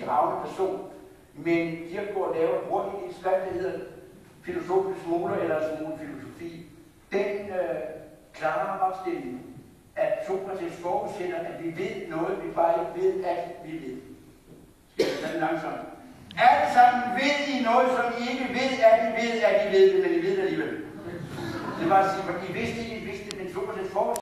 begravende person, men Kierkegaard laver hurtigt en skrift, der hedder Filosofisk smule eller smule filosofi. Den klare opstilling, at Sokrates forudsætter, at vi ved noget, vi bare ikke ved, at vi ved. Skal jeg tage den langsomt? Alle sammen ved I noget, som I ikke ved, at I ved, at I ved det, men I ved det alligevel. Det var at sige, at I vidste ikke, I vidste det, men Sokrates forudsætter.